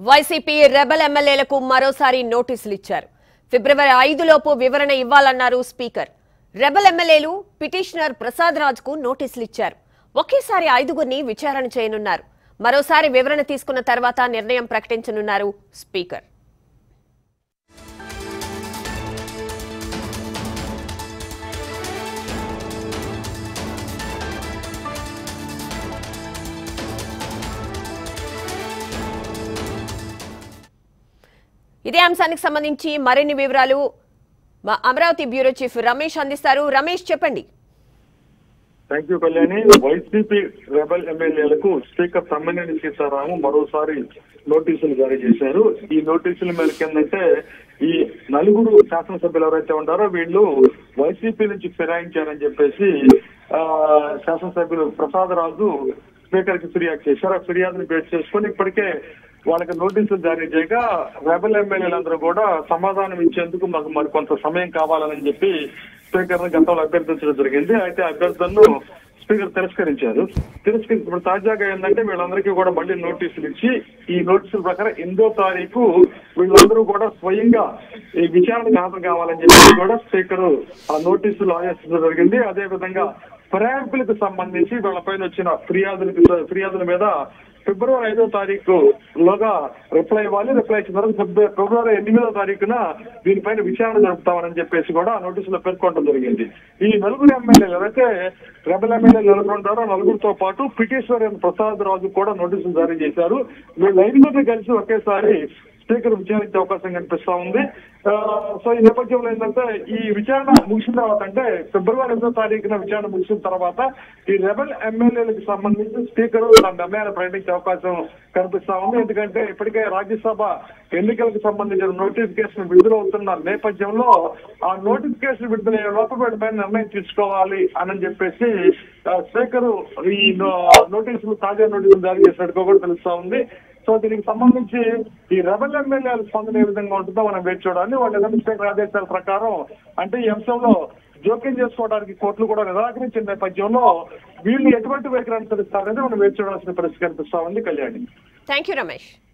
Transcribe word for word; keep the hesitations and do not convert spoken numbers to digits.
Y C P rebel ఎమ్మెల్యేలకు మరోసారి నోటీసులు ఇచ్చారు. ఫిబ్రవరి ఐదు లోపు వివరణ ఇవ్వాలన్నారు స్పీకర్. రెబల్ ఎమ్మెల్యేలు పిటిషనర్ ప్రసాద్ రాజ్ కు నోటీసులు ఇచ్చారు. ఒకేసారి ఐదుగురిని విచారణ చేయనున్నారు. మరోసారి వివరణ తీసుకున్న తర్వాత నిర్ణయం ప్రకటించనున్నారు స్పీకర్. ఇదే అంశానికి సంబంధించి మరిన్ని వివరాలు మా అమరావతి బ్యూరో చీఫ్ రమేష్ అందిస్తారు. రమేష్ చెప్పండి. Thank you Kalyani. YCP rebel ఎమ్మెల్యేలకు స్పీకర్ తమ్మినేని సీతారాము మరోసారి నోటీసులు జారీ చేశారు. ఈ నోటీసుల మేరకు ఏంటంటే ఈ నలుగురు శాసనసభ్యులు ఎవరైతే ఉంటారో వీళ్ళు వైసీపీ నుంచి ఫిరాయించారని చెప్పేసి ఆ శాసనసభ్యులు ప్రసాద్ రాజు స్పీకర్ కి ఫిర్యాదు చేశారు. ఆ ఫిర్యాదును బేస్ చేసుకుని ఇప్పటికే వాళ్ళకి నోటీసులు జారీ చేయగా రెబల్ ఎమ్మెల్యేలందరూ కూడా సమాధానం ఇచ్చేందుకు మాకు మరి కొంత సమయం కావాలని చెప్పి స్పీకర్ ని గతంలో అభ్యర్థించడం జరిగింది. అయితే అభ్యర్థులను స్పీకర్ తిరస్కరించారు. తిరస్కరించి ఇప్పుడు తాజాగా ఏంటంటే వీళ్ళందరికీ కూడా మళ్ళీ నోటీసులు ఇచ్చి ఈ నోటీసుల ప్రకారం ఎనిమిదో తారీఖు వీళ్ళందరూ కూడా స్వయంగా ఈ విచారణకు హాజరు కావాలని చెప్పి కూడా స్పీకర్ ఆ నోటీసులు ఆదేశించడం జరిగింది. అదే విధంగా ఫిరాయింపులకు సంబంధించి వీళ్ళపైన వచ్చిన ఫిర్యాదులకు ఫిర్యాదుల మీద ఫిబ్రవరి ఐదో తారీఖు లోగా రిప్లై ఇవ్వాలి. రిప్లై ఇచ్చిన తర్వాత ఫిబ్రవరి ఎనిమిదో తారీఖున దీనిపైన విచారణ జరుపుతామని చెప్పేసి కూడా నోటీసులో పేర్కొనడం జరిగింది. ఈ నలుగురు ఎమ్మెల్యేలు ఎవరైతే రెబల్ ఎమ్మెల్యేలు నలుగురు ఉంటారో నలుగురితో పాటు పిటిషనర్ ప్రసాద్ రాజు కూడా నోటీసులు జారీ చేశారు. వీళ్ళు ఐదుగురిని కలిసి ఒకేసారి స్పీకర్ విచారించే అవకాశం కనిపిస్తా ఉంది. సో ఈ నేపథ్యంలో ఏంటంటే ఈ విచారణ ముగిసిన తర్వాత అంటే ఫిబ్రవరి ఎనిమిదో తారీఖున విచారణ ముగిసిన తర్వాత ఈ రెబల్ ఎమ్మెల్యేలకు సంబంధించి స్పీకర్ తన నిర్ణయాన్ని ప్రకటించే అవకాశం కనిపిస్తా ఉంది. ఎందుకంటే ఇప్పటికే రాజ్యసభ ఎన్నికలకు సంబంధించిన నోటిఫికేషన్ విడుదలవుతున్న నేపథ్యంలో ఆ నోటిఫికేషన్ విడుదలయ్యే లోపల వీటిపైన నిర్ణయం తీసుకోవాలి అని చెప్పేసి స్పీకర్ ఈ నోటీసులు తాజా నోటీసులు జారీ చేసినట్టుగా కూడా తెలుస్తా ఉంది. సో దీనికి సంబంధించి ఈ రెబల్ ఎమ్మెల్యేల స్పందన ఏ విధంగా ఉంటుందో మనం వేచి చూడాలి. వాళ్ళ స్పీకర్ ఆదేశాల ప్రకారం అంటే ఈ అంశంలో జోక్యం చేసుకోవడానికి కోర్టులు కూడా నిరాకరించిన నేపథ్యంలో వీళ్ళు ఎటువంటి వైఖరి అనుసరిస్తారనేది మనం వేచి చూడాల్సిన పరిస్థితి కనిపిస్తా ఉంది. కళ్యాణి. Thank you Ramesh.